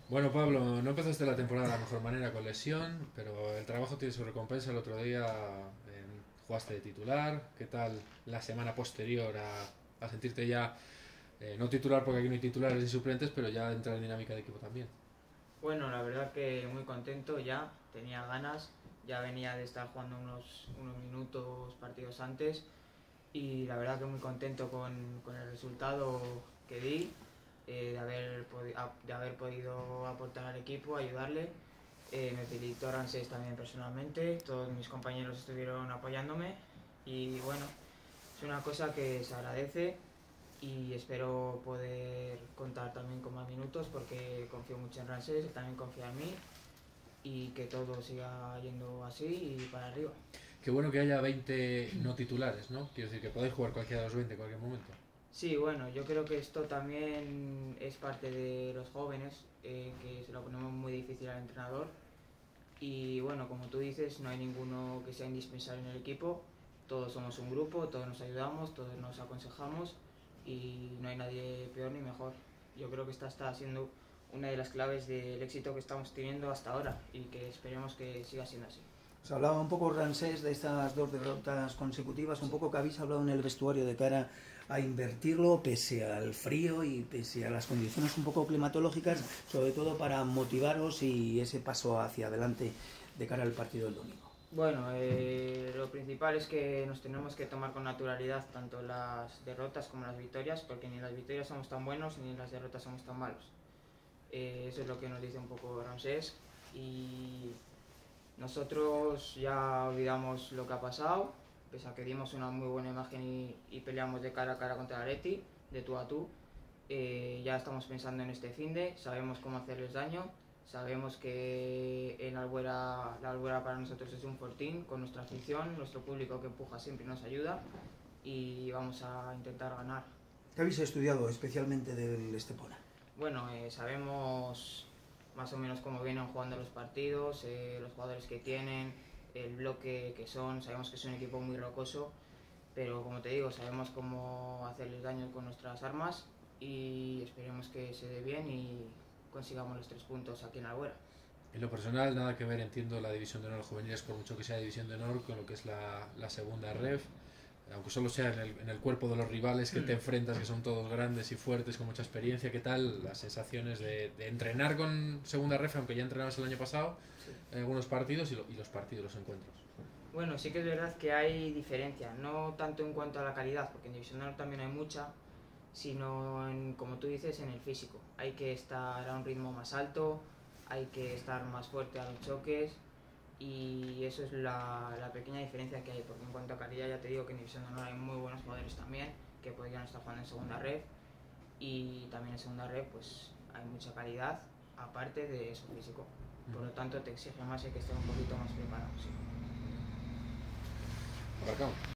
Bueno, Pablo, no empezaste la temporada de la mejor manera con lesión, pero el trabajo tiene su recompensa. El otro día jugaste de titular. ¿Qué tal la semana posterior a sentirte ya, no titular porque aquí no hay titulares ni suplentes, pero ya entrar en dinámica de equipo también? Bueno, la verdad que muy contento ya, tenía ganas, ya venía de estar jugando unos minutos partidos antes y la verdad que muy contento con el resultado que di, de haber podido aportar al equipo, ayudarle. Me felicitó Ransés también personalmente, todos mis compañeros estuvieron apoyándome y bueno, es una cosa que se agradece y espero poder contar también con más minutos porque confío mucho en Ransés, él también confía en mí y que todo siga yendo así y para arriba. Qué bueno que haya 20 no titulares, ¿no? Quiero decir que podáis jugar cualquiera de los 20 en cualquier momento. Sí, bueno, yo creo que esto también es parte de los jóvenes, que se lo ponemos muy difícil al entrenador. Y bueno, como tú dices, no hay ninguno que sea indispensable en el equipo. Todos somos un grupo, todos nos ayudamos, todos nos aconsejamos y no hay nadie peor ni mejor. Yo creo que esta está siendo una de las claves del éxito que estamos teniendo hasta ahora y que esperemos que siga siendo así. Se hablaba un poco, Ramsés, de estas dos derrotas consecutivas, un Sí. poco que habéis hablado en el vestuario de cara a invertirlo pese al frío y pese a las condiciones un poco climatológicas, sobre todo para motivaros y ese paso hacia adelante de cara al partido del domingo. Bueno, lo principal es que nos tenemos que tomar con naturalidad tanto las derrotas como las victorias, porque ni en las victorias somos tan buenos ni en las derrotas somos tan malos. Eso es lo que nos dice un poco Ramsés y nosotros ya olvidamos lo que ha pasado, pese a que dimos una muy buena imagen y peleamos de cara a cara contra el Atleti, de tú a tú. Ya estamos pensando en este finde, sabemos cómo hacerles daño, sabemos que en la Albuera para nosotros es un fortín, con nuestra afición, nuestro público que empuja siempre y nos ayuda y vamos a intentar ganar. ¿Qué habéis estudiado especialmente del Estepona? Bueno, sabemos más o menos cómo vienen jugando los partidos, los jugadores que tienen, el bloque que son, sabemos que es un equipo muy rocoso, pero como te digo, sabemos cómo hacerles daño con nuestras armas y esperemos que se dé bien y consigamos los 3 puntos aquí en Albuera. En lo personal, nada que ver, entiendo la división de honor juveniles, por mucho que sea división de honor, con lo que es la segunda ref, aunque solo sea en el cuerpo de los rivales que te enfrentas, que son todos grandes y fuertes, con mucha experiencia. ¿Qué tal las sensaciones de entrenar con segunda ref, aunque ya entrenabas el año pasado, Sí. en algunos partidos y los partidos, los encuentros? Bueno, sí que es verdad que hay diferencia, no tanto en cuanto a la calidad, porque en División de Honor también hay mucha, sino en, como tú dices, en el físico. Hay que estar a un ritmo más alto, hay que estar más fuerte a los choques y eso es la pequeña diferencia que hay, porque en cuanto a calidad ya te digo que en División de Honor hay muy buenos jugadores también que podrían estar jugando en segunda red y también en segunda red pues hay mucha calidad aparte de eso físico. Por lo tanto te exige más, hay que estar un poquito más preparado. Sí. Abarcamos.